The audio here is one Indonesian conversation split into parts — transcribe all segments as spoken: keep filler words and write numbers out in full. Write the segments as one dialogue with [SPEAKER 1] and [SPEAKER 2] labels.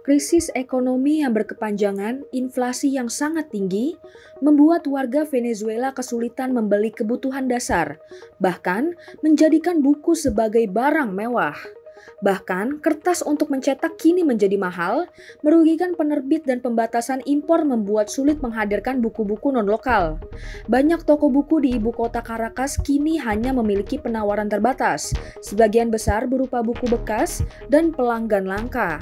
[SPEAKER 1] Krisis ekonomi yang berkepanjangan, inflasi yang sangat tinggi, membuat warga Venezuela kesulitan membeli kebutuhan dasar, bahkan menjadikan buku sebagai barang mewah. Bahkan, kertas untuk mencetak kini menjadi mahal, merugikan penerbit dan pembatasan impor membuat sulit menghadirkan buku-buku non-lokal. Banyak toko buku di ibu kota Caracas kini hanya memiliki penawaran terbatas, sebagian besar berupa buku bekas dan pelanggan langka.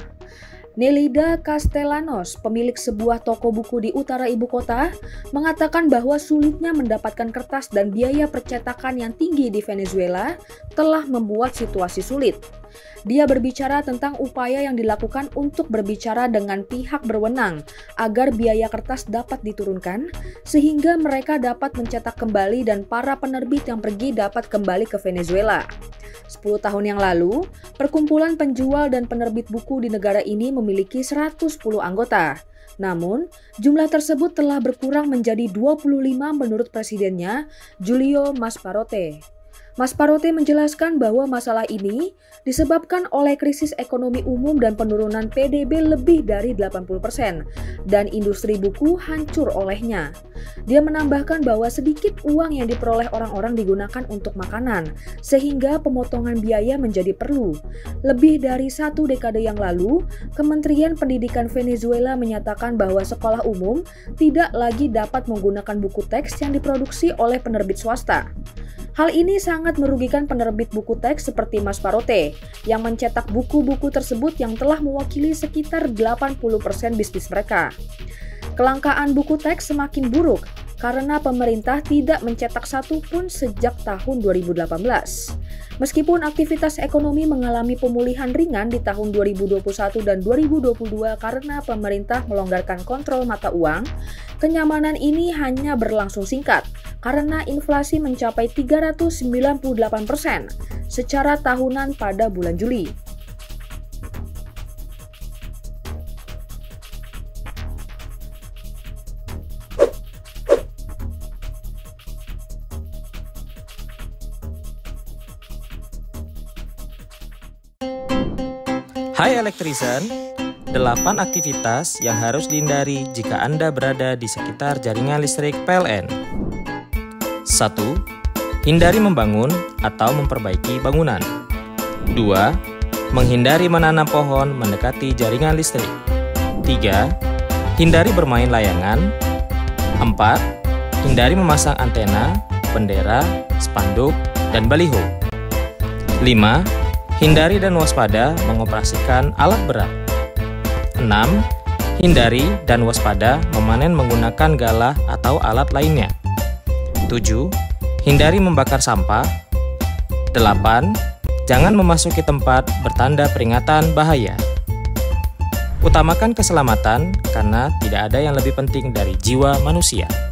[SPEAKER 1] Nelida Castellanos, pemilik sebuah toko buku di utara ibu kota, mengatakan bahwa sulitnya mendapatkan kertas dan biaya percetakan yang tinggi di Venezuela telah membuat situasi sulit. Dia berbicara tentang upaya yang dilakukan untuk berbicara dengan pihak berwenang agar biaya kertas dapat diturunkan, sehingga mereka dapat mencetak kembali dan para penerbit yang pergi dapat kembali ke Venezuela. sepuluh tahun yang lalu, perkumpulan penjual dan penerbit buku di negara ini memiliki seratus sepuluh anggota. Namun, jumlah tersebut telah berkurang menjadi dua puluh lima menurut presidennya, Julio Masparote. Masparote menjelaskan bahwa masalah ini disebabkan oleh krisis ekonomi umum dan penurunan P D B lebih dari delapan puluh persen, dan industri buku hancur olehnya. Dia menambahkan bahwa sedikit uang yang diperoleh orang-orang digunakan untuk makanan, sehingga pemotongan biaya menjadi perlu. Lebih dari satu dekade yang lalu, Kementerian Pendidikan Venezuela menyatakan bahwa sekolah umum tidak lagi dapat menggunakan buku teks yang diproduksi oleh penerbit swasta. Hal ini sangat merugikan penerbit buku teks seperti Masparote, yang mencetak buku-buku tersebut yang telah mewakili sekitar delapan puluh persen bisnis mereka. Kelangkaan buku teks semakin buruk karena pemerintah tidak mencetak satu pun sejak tahun dua ribu delapan belas. Meskipun aktivitas ekonomi mengalami pemulihan ringan di tahun dua ribu dua puluh satu dan dua ribu dua puluh dua karena pemerintah melonggarkan kontrol mata uang, kenyamanan ini hanya berlangsung singkat karena inflasi mencapai tiga ratus sembilan puluh delapan persen secara tahunan pada bulan Juli.
[SPEAKER 2] Hai Elektrician, delapan aktivitas yang harus dihindari jika Anda berada di sekitar jaringan listrik P L N. satu. Hindari membangun atau memperbaiki bangunan. dua. Menghindari menanam pohon mendekati jaringan listrik. tiga. Hindari bermain layangan. empat. Hindari memasang antena, bendera, spanduk, dan baliho. lima. Hindari dan waspada mengoperasikan alat berat. enam. Hindari dan waspada memanen menggunakan galah atau alat lainnya. tujuh. Hindari membakar sampah. delapan. Jangan memasuki tempat bertanda peringatan bahaya. Utamakan keselamatan karena tidak ada yang lebih penting dari jiwa manusia.